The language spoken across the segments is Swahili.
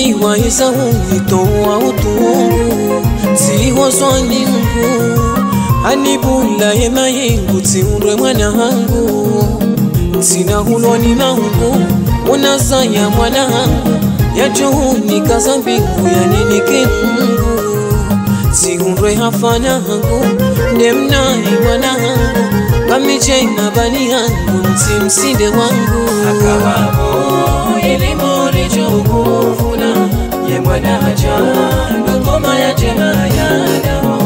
iwa isa unitoa utungu Tihozwa ni Mungu Anibula yema yengu tiundwe mwana hangu Tina huloni maungu Unazaya mwana hangu Ya juhuni kaza mbingu ya ninike Mungu Tiundwe hafana hangu Nemnai mwana hangu Kamije mabani hangu Timsinde wangu Akawabo ilimori jokufuna Ye mwana haja Ngoma ya jema ya dao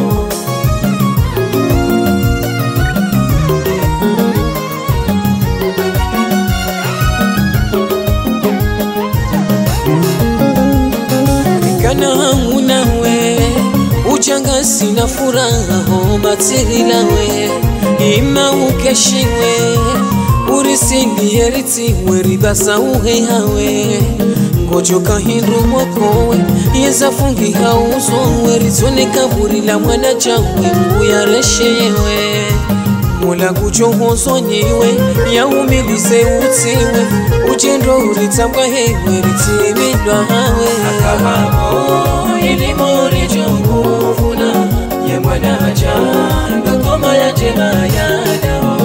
Unawe Uchanga sina furaha Matiri lawe Ima ukeshiwe Urisindi eriti Weribasa uhehawe Ngojoka hindu mwakowe Yeza fungi hauzo Weritone kaburi la mwana jawe Nguyareshewe Mula kujohozo nyiwe Ya umilize utiwe Ujendo uritabwa hewe Ritimidwa hawe Akawabo ilimori jokufuna Ye mwana haja Ngoma ya jema ya dao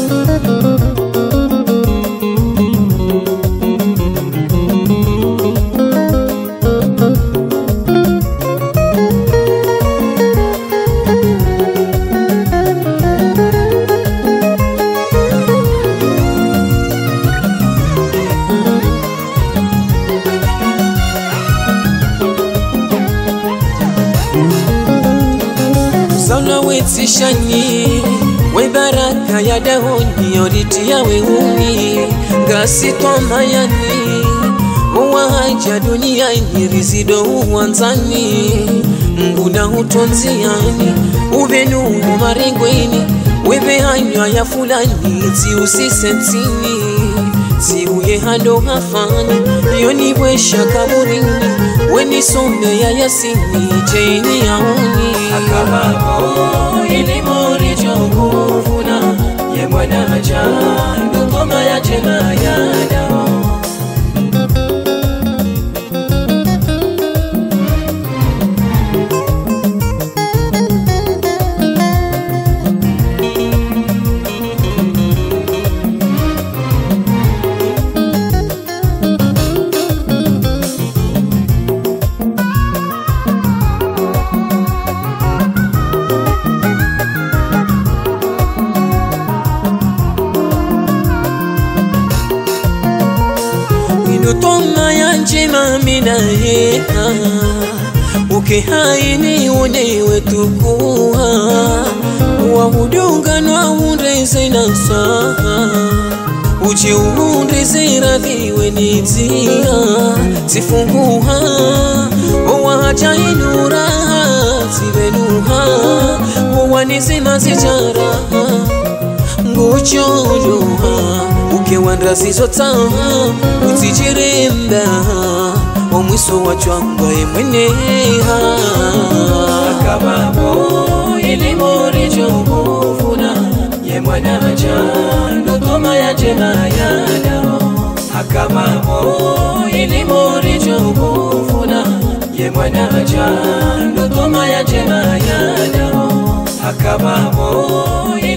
Sauna wetishani We baraka ya dahoni Yoriti ya weuni Gasi tomayani Uwa haja duniani Rizido uwanzani Nguna utonziani Ubenu umarengweni Webe hanywa ya fulani Ti usisentini Ti uye hando hafani Yoni wesha kaburini Weni sombe ya yasini Jeni ya uni Akawabo ilimori jokufuna Ye mwana haja Ngoma ya jema ya dao Toma ya njema mina yeha Uke haini unewe tukuha Wahudunga nwa undeze na saha Uche undeze radhiwe nitia Tifunguha Wahaja inuraha Tibenuha Wanisema zijaraha Nguchojuha Uke wandrazi zotaha Utijiremba Omwiso wachwangwa emweneha Akawabo ilimori jokufuna Ye mwana haja Ngoma ya jema ya dao Akawabo ilimori jokufuna Ye mwana haja Ngoma ya jema ya dao Akawabo